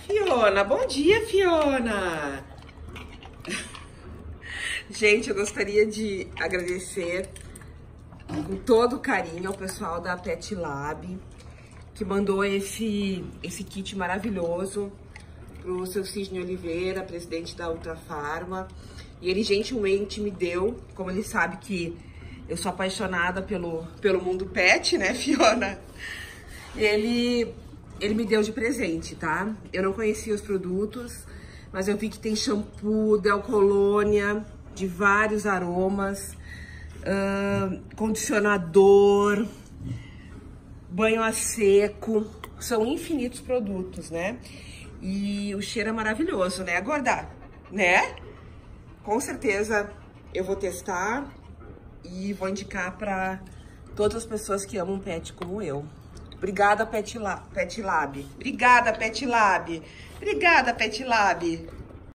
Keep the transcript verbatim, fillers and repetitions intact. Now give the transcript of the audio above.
Fiona, bom dia, Fiona! Gente, eu gostaria de agradecer com todo carinho ao pessoal da Pet Lab, que mandou esse, esse kit maravilhoso pro seu Sidney Oliveira, presidente da Ultra Farma. E ele gentilmente me deu, como ele sabe que eu sou apaixonada pelo, pelo mundo pet, né, Fiona? Ele, ele me deu de presente, tá? Eu não conhecia os produtos, mas eu vi que tem shampoo, Delcolônia, de vários aromas, uh, condicionador, banho a seco, são infinitos produtos, né? E o cheiro é maravilhoso, né, Gorda? Né? Com certeza eu vou testar e vou indicar para todas as pessoas que amam pet como eu. Obrigada, Pet Lab. Pet Lab. Obrigada, Pet Lab. Obrigada, Pet Lab.